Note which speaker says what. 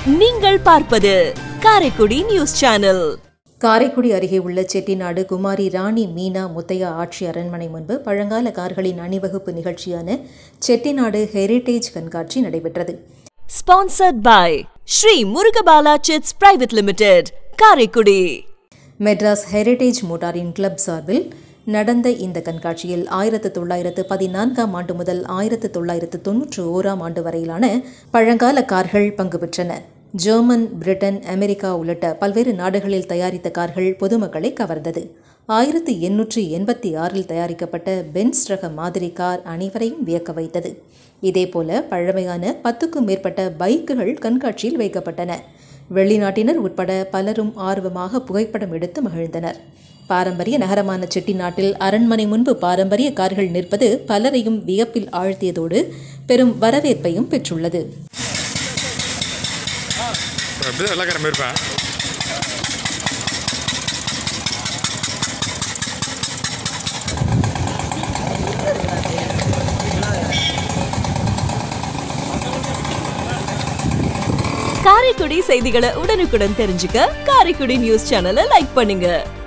Speaker 1: நீங்கள் பார்ப்பது Karaikudi news channel.
Speaker 2: Karaikudi அருகே உள்ள செட்டிநாடு குமாரி ராணி மீனா முத்தையா ஆட்சி அரண்மனை முன்பு பழங்கால கார்களின் அணிவகுப்பு நிகழ்ச்சியான செட்டிநாடு ஹெரிடேஜ் கண்காட்சி நடைபெற்றது.
Speaker 1: Sponsored by Sri Murugabala Chits Private Limited, Karaikudi.
Speaker 2: Madras heritage மோட்டாரின் கிளப் சார்பில் நடந்த இந்த கண்காட்சியில் 1914 ஆண்டு முதல் 1991 ஆண்டு வரையிலான பழங்கால கார்கள் பங்கு பெற்றன. ஜெர்மன், பிரிட்டன், அமெரிக்கா உள்ளிட்ட பல்வேறு நாடுகளில் தயாரித்த கார்கள் பொதுமக்களை கவர்ந்தது. 1886 தயாரிக்கப்பட்ட பென்ஸ் ரக மாதிரி கார் அனைவரையும் வியக்க வைத்தது. இதேபோல பழமையான 10க்கும் மேற்பட்ட பைக்குகள் கண்காட்சியில் வைக்கப்பட்டன. வெளிநாட்டினர் உட்பட பலரும் ஆர்வமாக புகைப்படம் எடுத்து மகிழ்ந்தனர். பாரம்பரிய நகரமான செட்டிநாட்டில் அரண்மனை முன்பு பாரம்பரிய கார்கள் நிற்பது பலரையும் வியப்பில் ஆழ்த்தியதோடு பெரும் வரவேற்பையும் பெற்றுள்ளது.
Speaker 1: காரைக்குடி செய்திகளை உடனுக்குடன் தெரிஞ்சுக்க காரைக்குடி நியூஸ் சேனலை லைக் பண்ணுங்க.